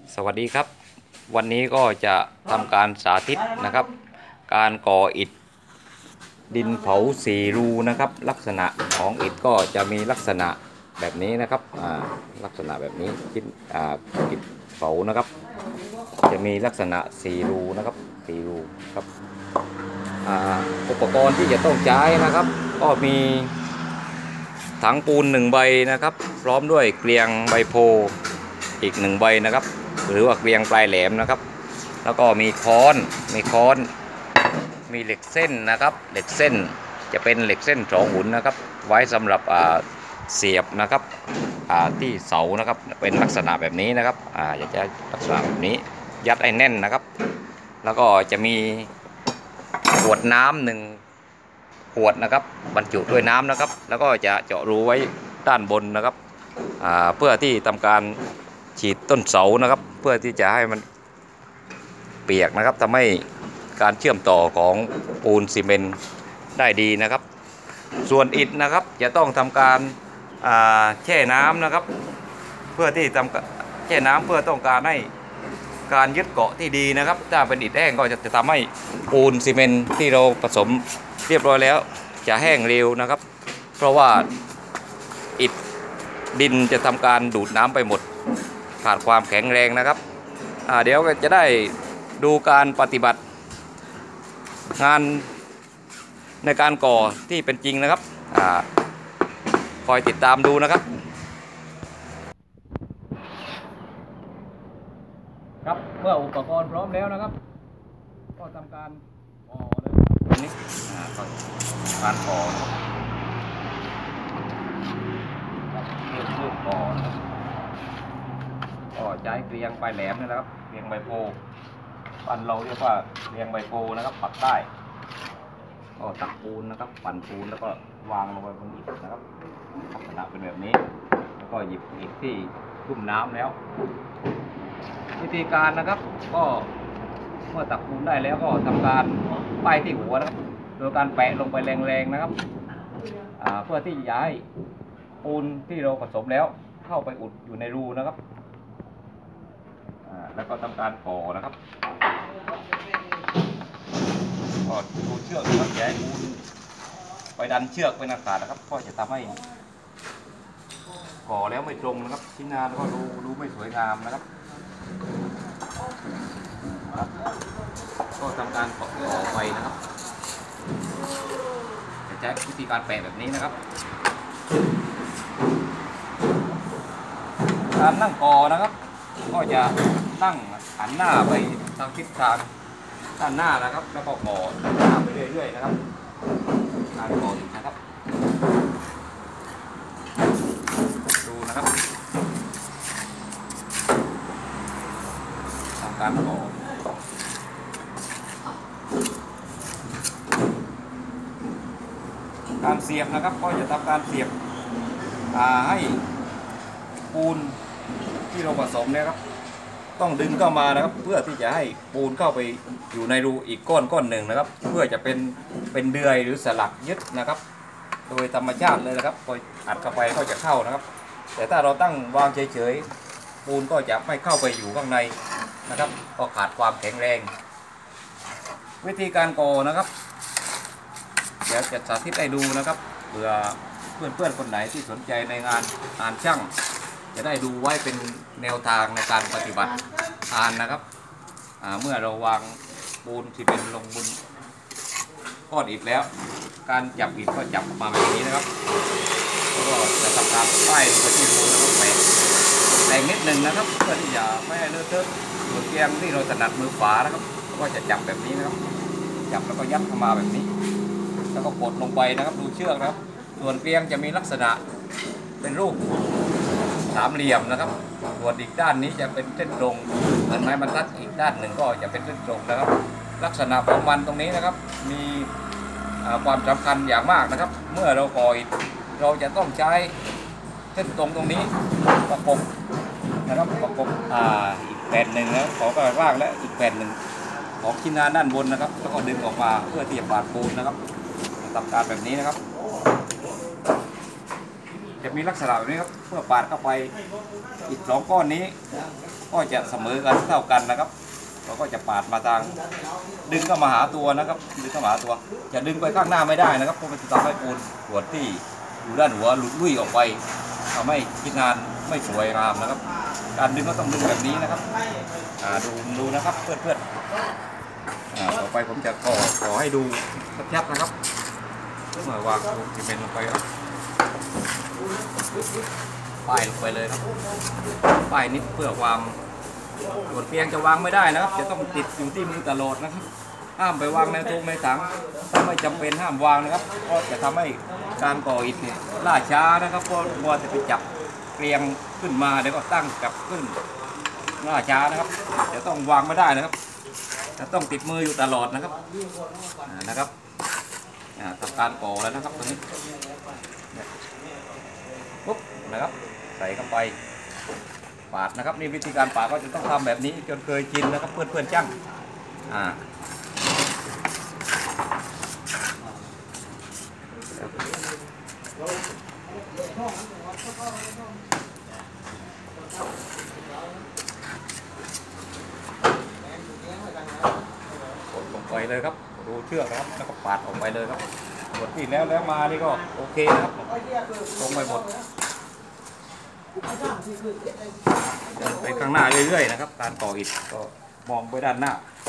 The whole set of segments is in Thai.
สวัสดีครับวันนี้ก็จะทำการสาธิตนะครับการก่ออิฐดินเผาสี่รูนะครับลักษณะของอิฐก็จะมีลักษณะแบบนี้นะครับลักษณะแบบนี้อิฐเผานะครับจะมีลักษณะสี่รูนะครับสี่รูครับอุปกรณ์ที่จะต้องใช้นะครับก็มีถังปูน1ใบนะครับพร้อมด้วยเกลียงใบโพอีก1ใบนะครับหรือว่าเกลียงปลายแหลมนะครับแล้วก็มีค้อนมีเหล็กเส้นนะครับเหล็กเส้นจะเป็นเหล็กเส้น2 หุ่นนะครับไว้สำหรับเสียบนะครับที่เสานะครับเป็นลักษณะแบบนี้นะครับอยากจะลักษณะแบบนี้ยัดให้แน่นนะครับแล้วก็จะมีขวดน้ำ1 ขวดนะครับบรรจุด้วยน้ำนะครับแล้วก็จะเจาะรูไว้ด้านบนนะครับเพื่อที่ทำการฉีดต้นเสานะครับเพื่อที่จะให้มันเปียกนะครับทำให้การเชื่อมต่อของปูนซีเมนต์ได้ดีนะครับส่วนอิฐนะครับจะต้องทำการแช่น้ำนะครับเพื่อที่แช่น้ำเพื่อต้องการให้การยึดเกาะที่ดีนะครับถ้าเป็นอิฐแห้งก็จะทำให้ปูนซีเมนต์ที่เราผสมเรียบร้อยแล้วจะแห้งเร็วนะครับเพราะว่าอิฐดินจะทำการดูดน้ำไปหมดขาดความแข็งแรงนะครับเดี๋ยวจะได้ดูการปฏิบัติงานในการก่อที่เป็นจริงนะครับคอยติดตามดูนะครับครับเมื่ออุปกรณ์พร้อมแล้วนะครับก็ทำการก่อเลยนี่การก่อเริ่มก่อก็ใช้เกลียงปลายแหลมนี่นะครับเกลียงใบโพบ้านเราเรียกว่าเกลียงใบโพนะครับปักใต้ก็ตักปูนนะครับปั่นปูนแล้วก็วางลงไปบนอิฐนะครับลักษณะเป็นแบบนี้แล้วก็หยิบอิฐที่ชุ่มน้ำแล้ววิธีการนะครับก็เมื่อตักปูนได้แล้วก็ทำการป้ายที่หัวนะครับโดยการแปะลงไปแรงๆนะครับเพื่อที่จะให้ปูนที่เราผสมแล้วเข้าไปอุดอยู่ในรูนะครับแล้วก็ทำการก่อนะครับก็ดูเชือกนะครับอย่าให้ปูนไปดันเชือกเป็นอากาศนะครับก็จะทำให้ก่อแล้วไม่ตรงนะครับชิ้นงานก็ดูไม่สวยงามนะครับก็ทำการก่อไปนะครับจะใช้วิธีการแปะแบบนี้นะครับการนั่งก่อนะครับก็จะนั่งหันหน้าไปทางทิศทางด้านหน้านะครับแล้วก็ก่อด้านหน้าไปเรื่อยๆนะครับการก่ออีกนะครับดูนะครับทำการก่อการเสียบนะครับก็จะทำการเสียบให้ปูนที่เราผสมเนี่ยครับต้องดึงเข้ามานะครับเพื่อที่จะให้ปูนเข้าไปอยู่ในรูอีกก้อนหนึ่งนะครับเพื่อจะเป็นเดือยหรือสลักยึดนะครับโดยธรรมชาติเลยนะครับพออัดเข้าไปก็จะเข้านะครับแต่ถ้าเราตั้งวางเฉยๆปูนก็จะไม่เข้าไปอยู่ข้างในนะครับก็ขาดความแข็งแรงวิธีการก่อนะครับเดี๋ยวจะสาธิตให้ดูนะครับเผื่อเพื่อนๆคนไหนที่สนใจในงานช่างจะได้ดูไว้เป็นแนวทางในการปฏิบัติงานนะครับเมื่อเราวางปูนที่เป็นลงบนก้อนอิฐแล้วการจับอิฐก็จับมาแบบนี้นะครับแล้วก็จะทำการป้ายลงไปที่ปูนแล้วก็แปะนิดหนึ่งนะครับเพื่อที่จะไม่ให้เลอะเทอะส่วนเกลียงที่เราถนัดมือขวานะครับก็จะจับแบบนี้นะครับจับแล้วก็ยัดเข้ามาแบบนี้แล้วก็กดลงไปนะครับดูเชือกนะครับส่วนเกลียงจะมีลักษณะเป็นรูปสามเหลี่ยมนะครับส่วนอีกด้านนี้จะเป็นเส้นตรงเหมือนไม้บรรทัดอีกด้านหนึ่งก็จะเป็นเส้นตรงนะครับลักษณะของมันตรงนี้นะครับมีความสำคัญอย่างมากนะครับเมื่อเราก่ออิฐเราจะต้องใช้เส้นตรงนี้ประกบนะครับประกบอีกแผ่นหนึ่งแล้วของกระว่างและอีกแผ่นหนึ่งของชิ้นงานด้านบนนะครับแล้วก็ดึงออกมาเพื่อที่จะปาดปูนนะครับทำการแบบนี้นะครับจะมีลักษณะแบบนี้ครับเพื่อปาดเข้าไปอิฐ2 ก้อนนี้พก็จะเสมอกันเท่ากันนะครับเราก็จะปาดมาทางดึงเข้ามาหาตัวนะครับดึงเข้ามาหาตัวจะดึงไปข้างหน้าไม่ได้นะครับเพราะมันจะทำให้ปูนส่วนที่อยู่ด้านหัวหลุดลุ่ยออกไปทำให้ชิ้นงานไม่สวยงามนะครับการดึงก็ต้องดึงแบบนี้นะครับดูนะครับเพื่อนๆต่อไปผมจะขอให้ดูชัดๆนะครับเมื่อวางปูนซีเมนต์ลงไปครับป้ายลงไปเลยครับป้ายนิดเพื่อความส่วนเตียงจะวางไม่ได้นะครับจะต้องติดอยู่ที่มือตลอดนะครับห้ามไปวางในถุงในถังถ้าไม่จำเป็นห้ามวางนะครับก็จะทำให้การก่ออิฐเนี่ยล่าช้านะครับเพราะวัวจะไปจับเตียงขึ้นมาเดี๋ยวก็ตั้งกลับขึ้นล่าช้านะครับจะต้องวางไม่ได้นะครับจะต้องติดมืออยู่ตลอดนะครับทำการก่อแล้วนะครับตรงนี้ปุ๊บนะครับใส่เข้าไปปาดนะครับนี่วิธีการปาดก็จะต้องทำแบบนี้จนเคยชินนะครับเพื่อนๆจ้างกดลงไปเลยครับดูเชือกนะครับแล้วก็ปาดออกไปเลยครับหมดที่แล้วมานี่ก็โอเคนะครับตรงไปหมดเดินไปข้างหน้าเรื่อยๆนะครับการก่ออิฐก็มองไปด้านหน้า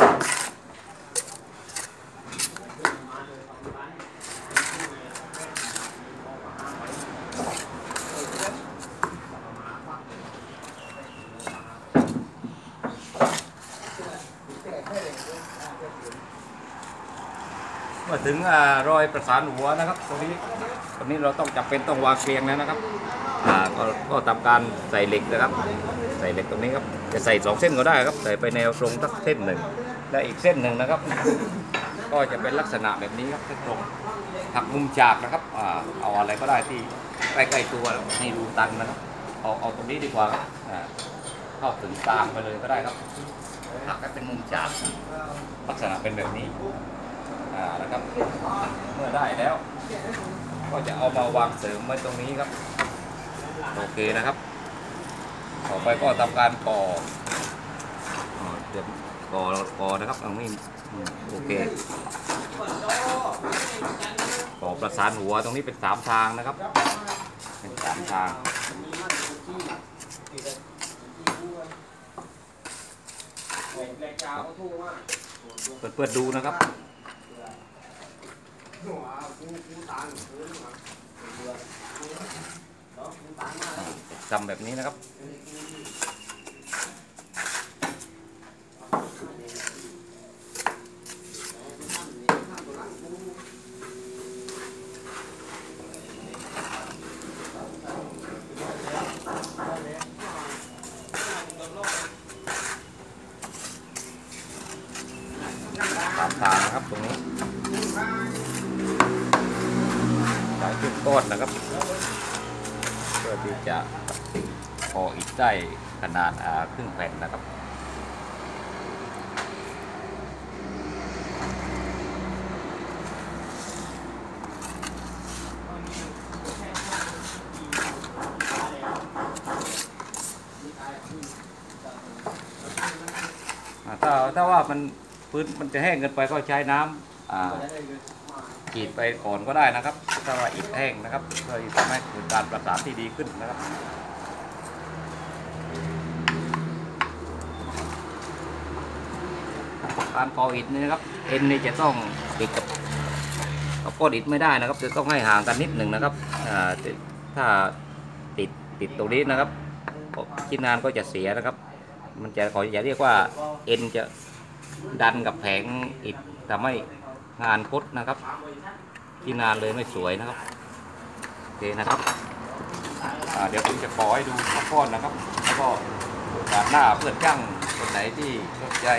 เมื่อถึงรอยประสานหัวนะครับตรงนี้เราต้องจำเป็นต้องวางเกลียงแล้วนะครับก็ทำการใส่เหล็กนะครับใส่เหล็กตรงนี้ครับจะใส่2 เส้นก็ได้ครับใส่ไปแนวตรงสักเส้นหนึ่งและอีกเส้นหนึ่งนะครับก็จะเป็นลักษณะแบบนี้ครับเส้นตรงหักมุมฉากนะครับเอาอะไรก็ได้ที่ใกล้ๆตัวให้รูตันนะครับเอาตรงนี้ดีกว่าครับเข้าถึงตามไปเลยก็ได้ครับหักให้เป็นมุมฉากลักษณะเป็นแบบนี้นะครับเมื่อได้แล้วก็จะเอามาวางเสริมไว้ตรงนี้ครับโอเคนะครับต่อไปก็ทำการก่อนะครับตรงนี้โอเคก่อประสานหัวตรงนี้เป็น3 ทางนะครับเป็น3 ทางเปิดดูนะครับทำแบบนี้นะครับ3 ทางนะครับตรงนี้ใส่ขึ้นก้อนนะครับเพื่อที่จะก่ออิฐได้ขนาดครึ่งแผ่นนะครับถ้าว่าพื้นมันจะแห้งเกินไปก็ใช้น้ำฉีดไปก่อนก็ได้นะครับถ้าว่าอิฐแห้งนะครับเพื่อทำให้เกิดการประสานที่ดีขึ้นนะครับการก่ออิฐนี่นะครับเอ็นนี่จะต้องติดกับก้อนอิฐไม่ได้นะครับจะต้องให้ห่างกันนิดหนึ่งนะครับถ้าติดตรงนี้นะครับชิ้นงานก็จะเสียนะครับมันจะเรียกว่าเอ็นจะดันกับแผงอิฐทำให้งานคดนะครับที่งานเลยไม่สวยนะครับโอเคนะครับเดี๋ยวผมจะขอให้ดูก้อนนะครับแล้วก็หน้าเพื่อนช่างคนไหนที่สนใจ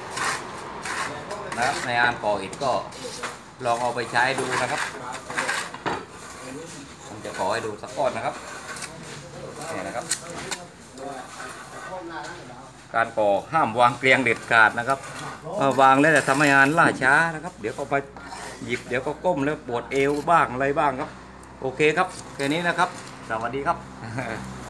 นะครับในงานก่ออิฐก็ลองเอาไปใช้ดูนะครับผมจะขอให้ดูสักก้อนนะครับนี่นะครับการก่อห้ามวางเกลียงเด็ดขาดนะครับวางแล้วจะทำให้งานล่าช้านะครับเดี๋ยวก็ไปหยิบเดี๋ยวก็ก้มแล้วปวดเอวบ้างอะไรบ้างครับโอเคครับแค่นี้นะครับสวัสดีครับ